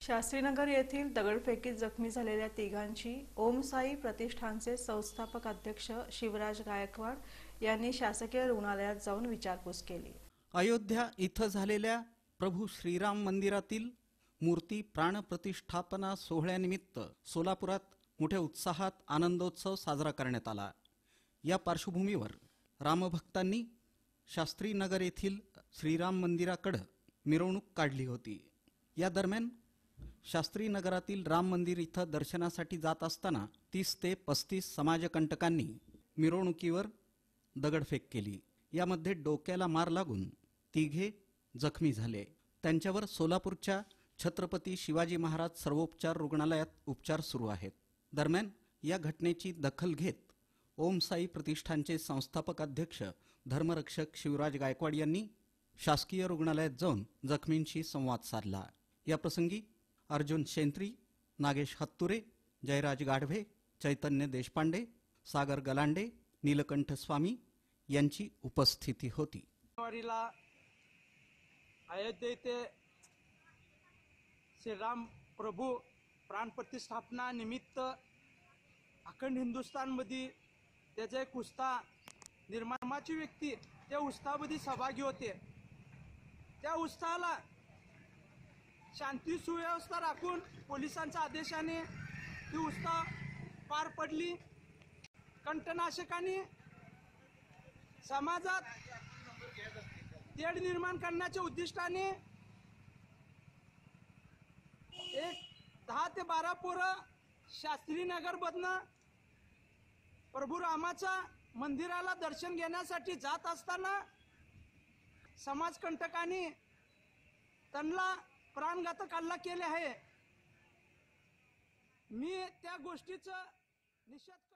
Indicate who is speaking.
Speaker 1: शास्त्रीनगर येथील दगडफेकीत जखमी झालेल्या तिघांची ओम साई प्रतिष्ठानचे संस्थापक अध्यक्ष शिवराज गायकवाड यांनी शासकीय रुग्णालयात जाऊन विचारपूस केली।
Speaker 2: अयोध्या इथं झालेल्या प्रभू श्रीराम मंदिरातील मूर्ती प्राण प्रतिष्ठापना सोहळ्यानिमित्त सोलापुरात मोठ्या उत्साहात आनंदोत्सव साजरा करण्यात आला। या पार्श्वभूमीवर रामभक्तांनी शास्त्रीनगर येथील श्रीराम मंदिराकडे मिरवणूक काढली होती। या दरम्यान शास्त्रीनगरातील राम मंदिर इथं दर्शनासाठी जात असताना 30 ते 35 समाजकंटकांनी मिरवणुकीवर दगडफेक केली। यामध्ये डोक्याला मार लागून तिघे जखमी झाले। त्यांच्यावर सोलापूरच्या छत्रपती शिवाजी महाराज सर्वोपचार रुग्णालयात उपचार सुरू आहेत। दरम्यान या घटनेची दखल घेत ओम साई प्रतिष्ठानचे संस्थापक अध्यक्ष धर्मरक्षक शिवराज गायकवाड यांनी शासकीय रुग्णालयात जाऊन जखमींशी संवाद साधला। या प्रसंगी अर्जुन शेंत्री, नागेश हत्तुरे, जयराज गाढवे, चैतन्य देशपांडे, सागर गलांडे, नीलकंठ स्वामी यांची उपस्थिती होती।
Speaker 3: अयोध्या येथे श्रीराम प्रभू प्राण प्रतिष्ठापना निमित्त अखंड हिंदुस्थानमध्ये त्याचे एक उत्साह निर्माणाची व्यक्ती त्या उत्साहामध्ये सहभागी होते। त्या उत्साहाला शांती सुव्यवस्था राखून पोलिसांच्या आदेशाने ती उत्साह पार पडली। कंटनाशकांनी समाजात तेढ निर्माण करण्याच्या उद्दिष्टाने एक 10 ते 12 पोरं शास्त्रीनगरमधनं प्रभू रामाच्या मंदिराला दर्शन घेण्यासाठी जात असताना समाजकंटकांनी त्यांना प्राणघातक हल्ला केले आहे। मी त्या गोष्टीचा निषेध